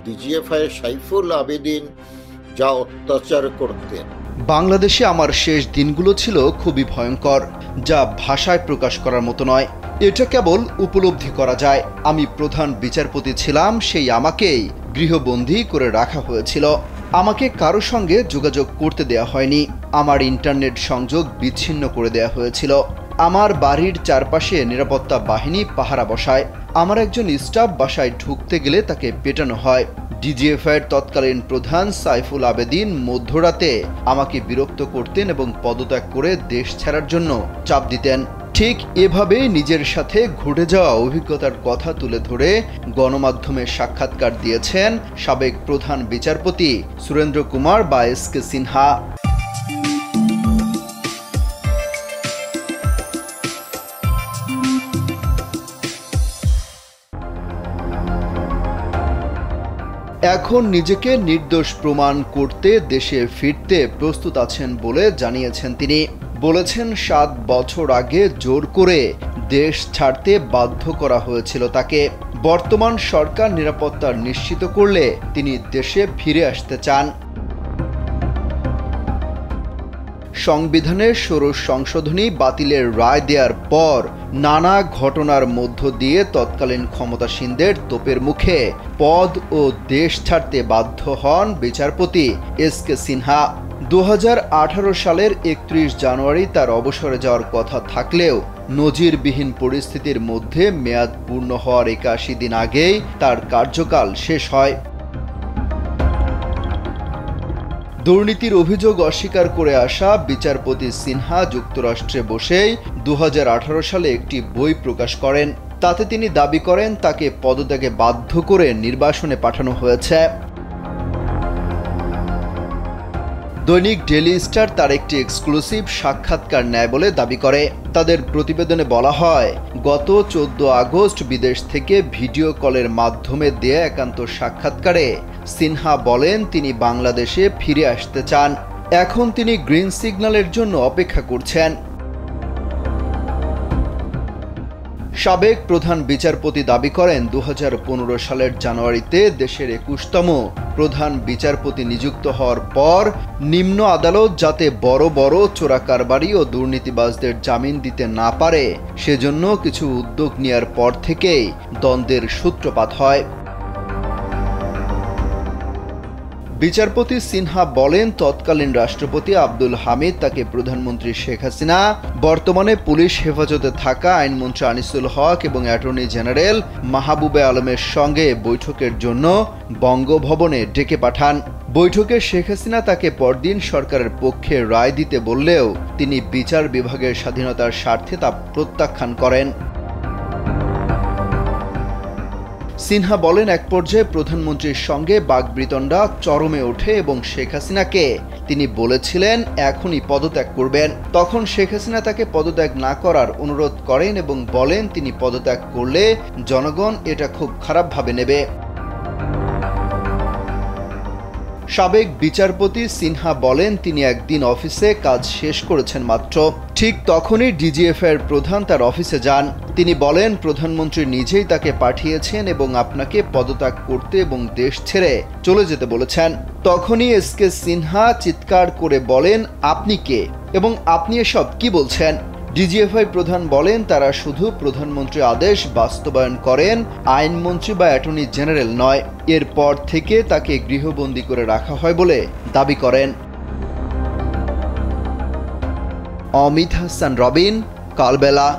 DGFI Saiful Abedin যা অত্যাচার করতেন। বাংলাদেশে আমার শেষ দিনগুলো ছিল খুবই ভয়ঙ্কর, যা ভাষায় প্রকাশ করার মতো নয়। এটা কেবল উপলব্ধি করা যায়। আমি প্রধান বিচারপতি ছিলাম, সেই আমাকেই গৃহবন্দী করে রাখা হয়েছিল। আমাকে কারো সঙ্গে যোগাযোগ করতে দেয়া হয়নি। আমার ইন্টারনেট সংযোগ বিচ্ছিন্ন করে দেয়া হয়েছিল। আমার বাড়ির চারপাশে নিরাপত্তা বাহিনী পাহারা বসায়। আমার একজন স্টাফ বাসায় ঢুকতে গেলে তাকে পেটানো হয়। ডিজিএফআইয়ের তৎকালীন প্রধান সাইফুল আবেদিন মধ্যরাতে আমাকে বিরক্ত করতেন এবং পদত্যাগ করে দেশ ছাড়ার জন্য চাপ দিতেন। ঠিক এভাবে নিজের সাথে ঘটে যাওয়া অভিজ্ঞতার কথা তুলে ধরে গণমাধ্যমে সাক্ষাৎকার দিয়েছেন সাবেক প্রধান বিচারপতি সুরেন্দ্র কুমার বা এস.কে. সিনহা। এখন নিজেকে নির্দোষ প্রমাণ করতে দেশে ফিরতে প্রস্তুত আছেন বলে জানিয়েছেন তিনি। বলেছেন 7 বছর আগে জোর করে দেশ ছাড়তে বাধ্য করা হয়েছিল তাকে। বর্তমান সরকার নিরাপত্তা নিশ্চিত করলে তিনি দেশে ফিরে আসতে চান। সংবিধানের 16 সংশোধনী বাতিলের রায় দেওয়ার পর নানা ঘটনার মধ্য দিয়ে তৎকালীন ক্ষমতাসীনদের তোপের মুখে পদ ও দেশ ছাড়তে বাধ্য হন বিচারপতি এস.কে. সিনহা। 2018 সালের 31 জানুয়ারি তার অবসরে যাওয়ার কথা থাকলেও নজিরবিহীন পরিস্থিতির মধ্যে মেয়াদ পূর্ণ হওয়ার 81 দিন আগেই তার কার্যকাল শেষ হয়। দুর্নীতির অভিযোগ অস্বীকার করে আসা বিচারপতি সিনহা যুক্তরাষ্ট্রে বসেই 2018 সালে একটি বই প্রকাশ করেন। তাতে তিনি দাবি করেন তাকে পদত্যাগে বাধ্য করে নির্বাসনে পাঠানো হয়েছে। দৈনিক ডেইলি স্টার তার একটি এক্সক্লুসিভ সাক্ষাৎকার নেয় বলে দাবি করে। তাদের প্রতিবেদনে বলা হয়, গত 14 আগস্ট বিদেশ থেকে ভিডিও কলের মাধ্যমে দেয়া একান্ত সাক্ষাৎকারে সিনহা বলেন তিনি বাংলাদেশে ফিরে আসতে চান। এখন তিনি গ্রিন সিগন্যালের জন্য অপেক্ষা করছেন। সাবেক প্রধান বিচারপতি দাবি করেন 2015 সালের জানুয়ারিতে দেশের 21তম প্রধান বিচারপতি নিযুক্ত হওয়ার পর নিম্ন আদালত যাতে বড় বড় চোরাকারবারি ও দুর্নীতিবাজদের জামিন দিতে না পারে সেজন্য কিছু উদ্যোগ নেয়ার পর থেকেই দ্বন্দ্বের সূত্রপাত হয়। বিচারপতি সিনহা বলেন তৎকালীন রাষ্ট্রপতি আব্দুল হামিদ তাকে প্রধানমন্ত্রী শেখ হাসিনা, বর্তমানে পুলিশ হেফাজতে থাকা আইনমন্ত্রী আনিসুল হক এবং অ্যাটর্নি জেনারেল মাহবুবে আলমের সঙ্গে বৈঠকের জন্য বঙ্গভবনে ডেকে পাঠান। বৈঠকে শেখ হাসিনা তাকে পরদিন সরকারের পক্ষে রায় দিতে বললেও তিনি বিচার বিভাগের স্বাধীনতার স্বার্থে তা প্রত্যাখ্যান করেন। সিনহা বলেন এক পর্যায়ে প্রধানমন্ত্রীর সঙ্গে বাকবিতণ্ডা চরমে ওঠে এবং শেখ হাসিনাকে তিনি বলেছিলেন এখনই পদত্যাগ করবেন। তখন শেখ হাসিনা তাকে পদত্যাগ না করার অনুরোধ করেন এবং বলেন তিনি পদত্যাগ করলে জনগণ এটা খুব খারাপভাবে নেবে। সাবেক বিচারপতি সিনহা বলেন তিনি একদিন অফিসে কাজ শেষ করেছেন মাত্র। ঠিক তখনই ডিজিএফআইয়ের প্রধান তার অফিসে যান। তিনি বলেন প্রধানমন্ত্রী নিজেই তাকে পাঠিয়েছেন এবং আপনাকে পদত্যাগ করতে এবং দেশ ছেড়ে চলে যেতে বলেছেন। তখনই এস.কে. সিনহা চিৎকার করে বলেন আপনি কে এবং আপনি এসব কি বলছেন? ডিজিএফআই প্রধান বলেন তারা শুধু প্রধানমন্ত্রীর আদেশ বাস্তবায়ন করেন, আইনমন্ত্রী বা অ্যাটর্নি জেনারেল নয়। এরপর থেকে তাকে গৃহবন্দী করে রাখা হয় বলে দাবি করেন। অমিত হাসান রবিন, কালবেলা।